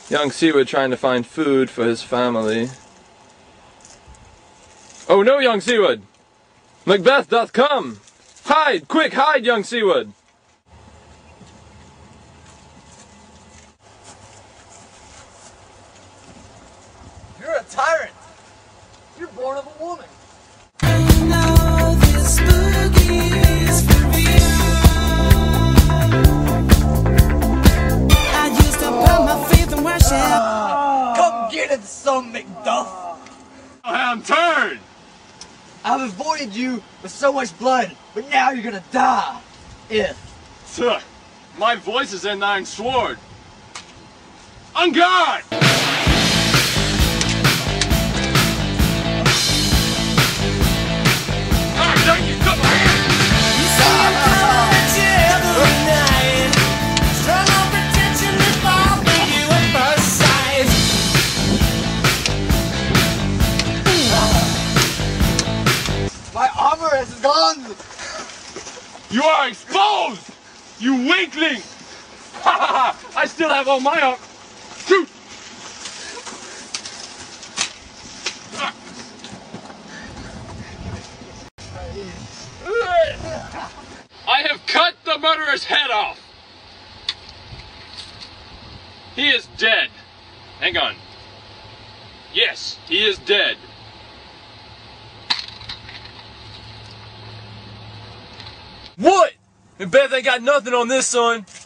Young Seawood trying to find food for his family. Oh no, young Seawood! Macbeth doth come! Hide! Quick, hide, young Seawood! You're a tyrant! You're born of a woman! Come get it, son Macduff! I'm turned! I've avoided you with so much blood, but now you're gonna die! Sir, my voice is in thine sword! On guard! My armor is gone! You are exposed! You weakling! Ha ha ha! I still have all my armor! Shoot! I have cut the murderer's head off! He is dead. Hang on. Yes, he is dead. What? Macbeth ain't got nothing on this, son.